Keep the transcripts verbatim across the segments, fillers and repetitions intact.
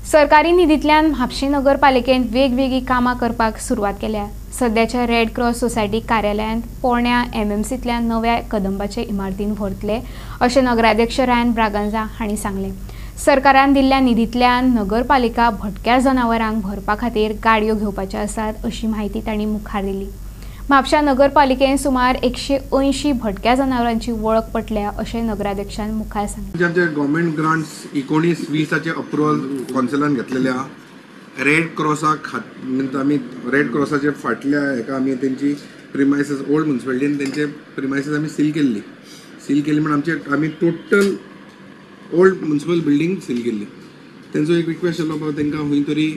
सरकारी निधींतल्यान म्हापशें नगरपालिकेन वेगवेगळी कामां करपाक सुरवात केल्या। सध्याच्या रेड क्रॉस सोसायटी कार्यालयांत पोरण्या एमएमसींतल्या नव्या कदंबाचे इमारतीन व्हरतले अशें नगराध्यक्ष रायन ब्रागांझा हांणी सांगलें। सरकारान दिल्ल्या निधींतल्यान नगरपालिका भटक्या जनावरांक व्हरपा खातीर गाडयो घेवपाच्यो आसात अशी माहिती तांणी मुखार दिली। म्हापशा नगरपालिकेन सुमार एकशे अंयशीं भटक्या जनावरांची वळख पटल्या अशें नगराध्यक्षान मुखार सांगलें। ज्यांचे गव्हर्मेंट ग्रांट्स एकोणीस वीसाचे अप्रुवल कौन्सिलान घेतलेल्या रेड क्रॉसाक खात आमी रेड क्रॉसाचे फाटल्या हेका आमी तेंची प्रिमायसीस ओल्ड म्युनिसिपालिटीन तेंचे प्रिमायसीस आमी सील केल्ली सील केल्ली म्हण आमचे आमी total old municipal building seal केल्ली। तेंचो एक रिक्वेस्ट आसलो बाबा तेंकां खंय तरी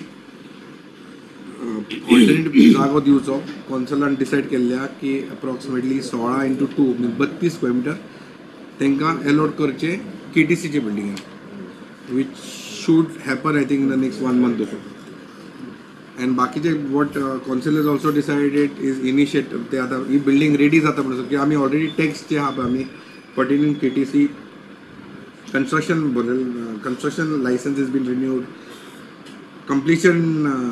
ऑल्टरनेटीव जागो दिवचो। कौन्सिलान डिसायड केल्ल्या की अप्रॉक्सिमेटली सोळा इंटू टू बत्तीस स्क्वेअर मिटर तेंकां अलॉट करचे केटीसीचे बिल्डिंगान वीच should happen I think in the next one month also. And बाकीचे what council is also decided is initiate ते आतां ही बिल्डींग रेडी जाता म्हणून की आमी ऑलरेडी टॅक्स जे आहा पळय आमी pertaining KTC construction construction licence is been renewed, completion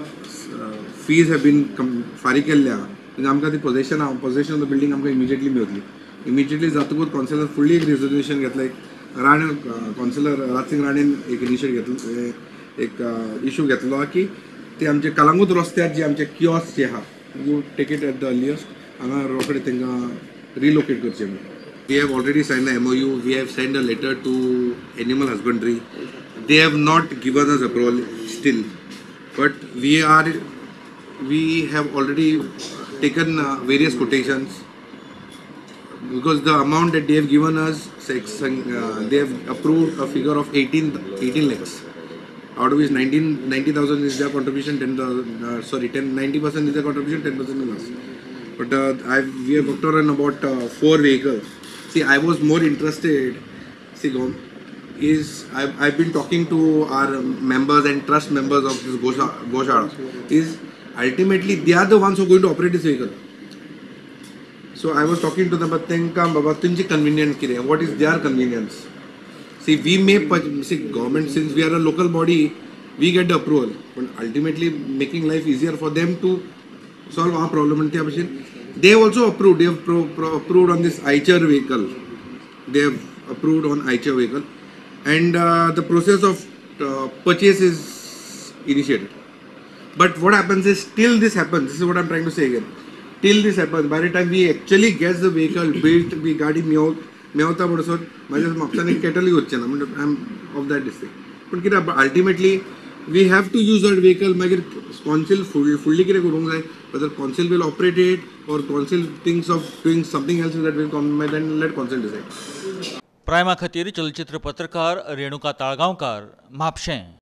fees have been फारीक केल्ल्या म्हणजे आमकां ती possession possession of the building आमकां इमिजिएटली मेळटली। इमिजिएटली जातकूच कौन्सिलर फुल्ली एक रिजोल्युशन घेतलें। राणे कौन्सिलर राजसिंग राणेन एक इनिशिएट घेतलो एक इशू घेतलो की ते आमचे कलंगूट रस्त्यार जे आमचे किओस्क जे आहा you take it at the earliest हांगा रोखडे तेंकां रिलोकेट करचें म्हणून। We have already signed the M O U. We have sent a letter to Animal Husbandry. They have not given us approval still, but we are we have already taken uh, various quotations because the amount that they have given us, uh, they have approved a figure of eighteen lakhs. Out of which nineteen ninety thousand is their contribution, ten uh, sorry ten ninety percent is their contribution, ten percent is us. But uh, I've, we have worked on about uh, four vehicles. See, I was more interested, see, is I've, I've been talking to our members and trust members of this Goshala, is ultimately they are the ones who are going to operate this vehicle. So I was talking to them, but think Baba, tunji convenience kire. What is their convenience? See, we may, see, government, since we are a local body, we get the approval, but ultimately making life easier for them to solve our problem. They have also approved, they have pro, pro, approved on this Eicher vehicle. They have approved on Eicher vehicle. And uh, the process of uh, purchase is initiated. But what happens is, till this happens, this is what I'm trying to say again. Till this happens, by the time we actually get the vehicle built, we gadi meowta bodasor, majas mapsane kettle gochche na, I'm of that district. But kira ultimately, we have to use that vehicle. Magir council fully kire karung jai, whether council will operate it or council thinks of doing something else with that will come, then let council decide. प्रायमा खातीर चलचित्र पत्रकार रेणुका ताळगांवकार, म्हापशें।